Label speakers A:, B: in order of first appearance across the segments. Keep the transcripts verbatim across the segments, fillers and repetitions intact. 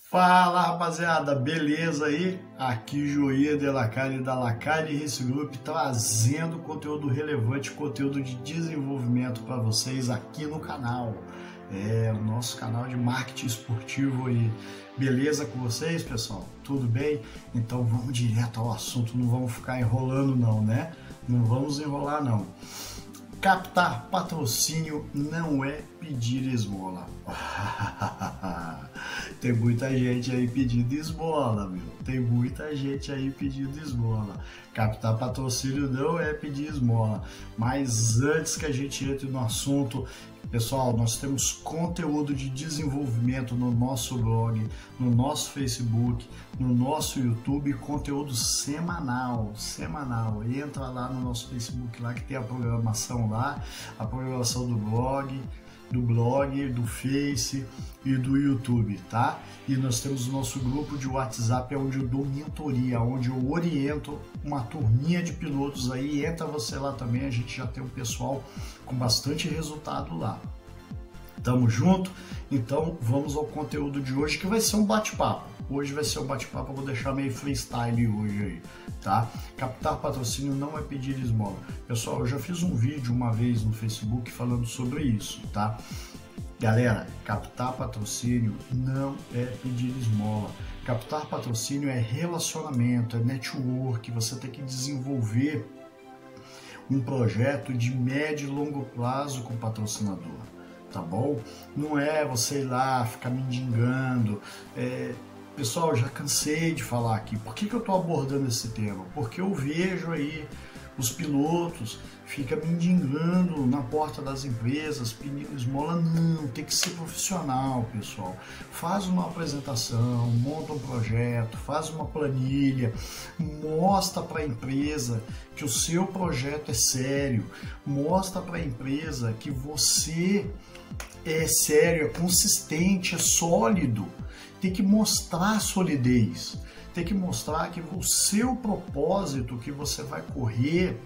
A: Fala rapaziada, beleza aí? Aqui Joia de Lacalle da Lacalle Race Group trazendo conteúdo relevante, conteúdo de desenvolvimento para vocês aqui no canal. É o nosso canal de marketing esportivo aí. Beleza com vocês, pessoal? Tudo bem? Então vamos direto ao assunto, não vamos ficar enrolando não, né? Não vamos enrolar não. Captar patrocínio não é pedir esmola. Tem muita gente aí pedindo esmola, meu. Tem muita gente aí pedindo esmola. Captar patrocínio não é pedir esmola. Mas antes que a gente entre no assunto, pessoal, nós temos conteúdo de desenvolvimento no nosso blog, no nosso Facebook, no nosso YouTube, conteúdo semanal, semanal. Entra lá no nosso Facebook lá que tem a programação lá, a programação do blog, do blog, do Face e do YouTube, tá? E nós temos o nosso grupo de WhatsApp, onde eu dou mentoria, onde eu oriento uma turminha de pilotos aí. Entra você lá também, a gente já tem um pessoal com bastante resultado lá. Tamo junto? Então vamos ao conteúdo de hoje, que vai ser um bate-papo. Hoje vai ser um bate-papo, eu vou deixar meio freestyle hoje aí, tá? Captar patrocínio não é pedir esmola. Pessoal, eu já fiz um vídeo uma vez no Facebook falando sobre isso, tá? Galera, captar patrocínio não é pedir esmola. Captar patrocínio é relacionamento, é network, você tem que desenvolver um projeto de médio e longo prazo com o patrocinador. Tá bom? Não é você ir lá ficar mendigando. É... Pessoal, já cansei de falar aqui. Por que que eu estou abordando esse tema? Porque eu vejo aí os pilotos ficam mendigando na porta das empresas, pedindo esmola. Não, tem que ser profissional, pessoal. Faz uma apresentação, monta um projeto, faz uma planilha, mostra para a empresa que o seu projeto é sério, mostra para a empresa que você é sério, é consistente, é sólido. Tem que mostrar solidez, tem que mostrar que o seu propósito que você vai correr,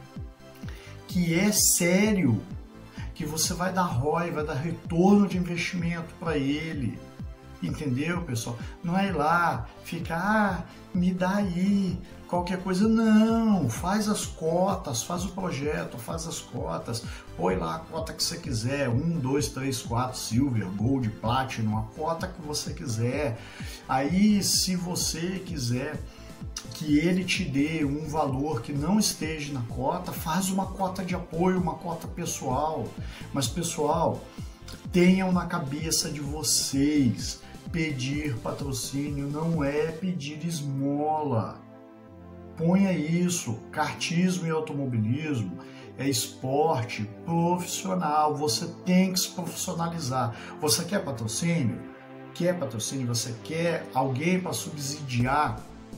A: que é sério, que você vai dar R O I, vai dar retorno de investimento para ele. Entendeu, pessoal? Não é ir lá, ficar, ah, me dá aí, qualquer coisa. Não, faz as cotas, faz o projeto, faz as cotas, põe lá a cota que você quiser, um, dois, três, quatro, Silver, Gold, Platinum, a cota que você quiser. Aí, se você quiser que ele te dê um valor que não esteja na cota, faz uma cota de apoio, uma cota pessoal. Mas, pessoal, tenham na cabeça de vocês, pedir patrocínio não é pedir esmola. Ponha isso, kartismo e automobilismo é esporte profissional, você tem que se profissionalizar. Você quer patrocínio? Quer patrocínio? Você quer alguém para subsidiar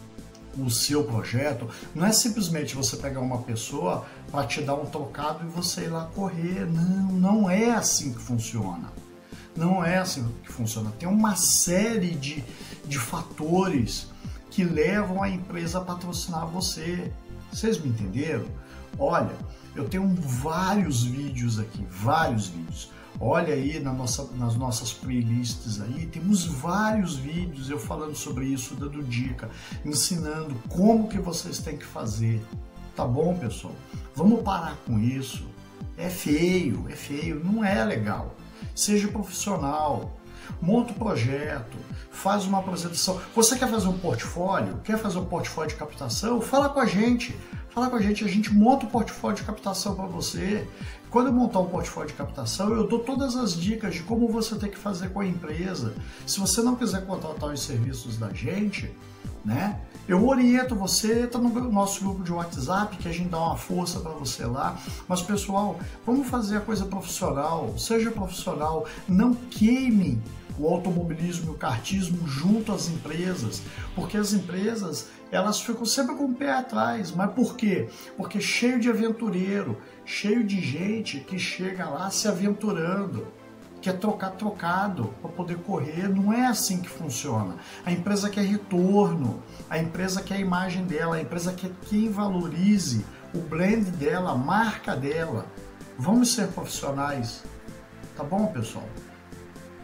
A: o seu projeto? Não é simplesmente você pegar uma pessoa para te dar um trocado e você ir lá correr. Não, não é assim que funciona. Não é assim que funciona. Tem uma série de, de fatores que levam a empresa a patrocinar você. Vocês me entenderam? Olha, eu tenho vários vídeos aqui, vários vídeos. Olha aí na nossa, nas nossas playlists aí, temos vários vídeos eu falando sobre isso, dando dica, ensinando como que vocês têm que fazer. Tá bom, pessoal? Vamos parar com isso. É feio, é feio, não é legal. Seja profissional, monta um projeto, faz uma apresentação. Você quer fazer um portfólio? Quer fazer um portfólio de captação? Fala com a gente. Fala com a gente, a gente monta um portfólio de captação para você. Quando eu montar um portfólio de captação, eu dou todas as dicas de como você tem que fazer com a empresa. Se você não quiser contratar os serviços da gente, né? Eu oriento você, entra no nosso grupo de WhatsApp que a gente dá uma força para você lá. Mas, pessoal, vamos fazer a coisa profissional, seja profissional, não queime o automobilismo e o kartismo junto às empresas, porque as empresas, elas ficam sempre com o pé atrás. Mas por quê? Porque cheio de aventureiro, cheio de gente que chega lá se aventurando, quer trocar trocado para poder correr. Não é assim que funciona. A empresa quer retorno, a empresa quer a imagem dela, a empresa quer quem valorize o brand dela, a marca dela. Vamos ser profissionais, tá bom, pessoal?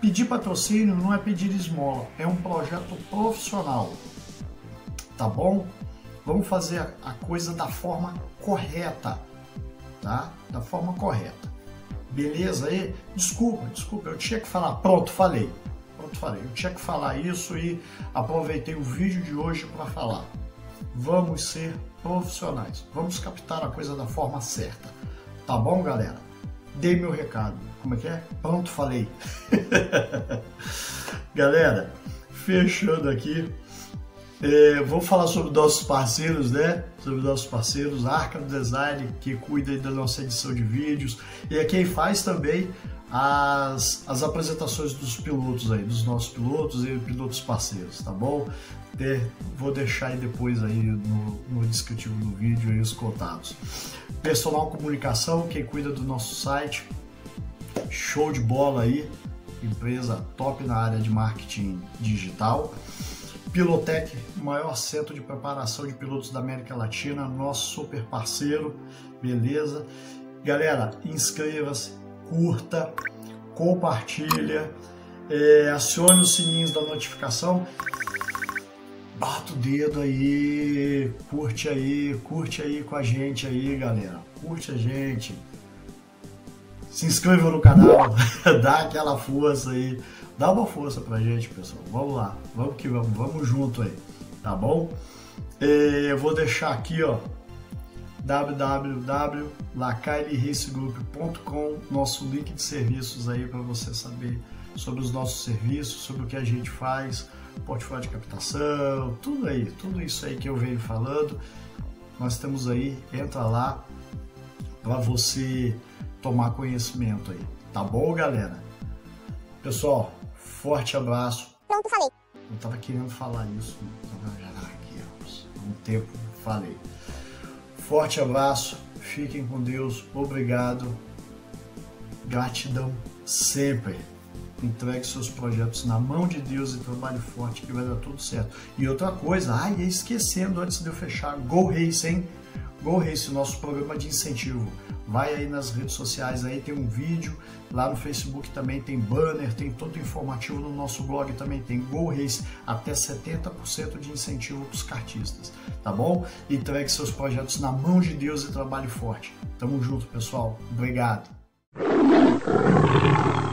A: Pedir patrocínio não é pedir esmola, é um projeto profissional, tá bom? Vamos fazer a coisa da forma correta, tá? Da forma correta. Beleza aí? Desculpa, desculpa, eu tinha que falar. Pronto, falei. Pronto, falei. Eu tinha que falar isso e aproveitei o vídeo de hoje para falar. Vamos ser profissionais. Vamos captar a coisa da forma certa. Tá bom, galera? Dei meu recado. Como é que é? Pronto, falei. Galera, fechando aqui. É, vou falar sobre nossos parceiros, né? Sobre nossos parceiros, a Arca do Design, que cuida da nossa edição de vídeos, e é quem faz também as, as apresentações dos pilotos aí, dos nossos pilotos e pilotos parceiros, tá bom? De, vou deixar aí depois aí no, no descritivo do vídeo aí os contatos. Personal Comunicação, quem cuida do nosso site, show de bola aí, empresa top na área de marketing digital. Pilotec, maior centro de preparação de pilotos da América Latina, nosso super parceiro, beleza? Galera, inscreva-se, curta, compartilha, é, acione os sininhos da notificação, bata o dedo aí, curte aí, curte aí com a gente aí, galera, curte a gente, se inscreva no canal, dá aquela força aí. Dá uma força pra gente, pessoal. Vamos lá, vamos que vamos, vamos junto aí, tá bom? Eu vou deixar aqui, ó, w w w ponto lacaille race group ponto com, nosso link de serviços aí para você saber sobre os nossos serviços, sobre o que a gente faz, portfólio de captação, tudo aí, tudo isso aí que eu venho falando. Nós temos aí, entra lá para você tomar conhecimento aí, tá bom, galera? Pessoal, forte abraço.
B: Pronto, falei.
A: Eu tava querendo falar isso, aqui, há um tempo falei. Forte abraço, fiquem com Deus, obrigado, gratidão sempre. Entregue seus projetos na mão de Deus e trabalhe forte que vai dar tudo certo. E outra coisa, ai, ia esquecendo antes de eu fechar, Go Race, hein? Go Race, nosso programa de incentivo. Vai aí nas redes sociais, aí tem um vídeo, lá no Facebook também tem banner, tem todo informativo, no nosso blog também tem Go Race, até setenta por cento de incentivo para os kartistas, tá bom? Entregue seus projetos na mão de Deus e trabalhe forte. Tamo junto, pessoal. Obrigado.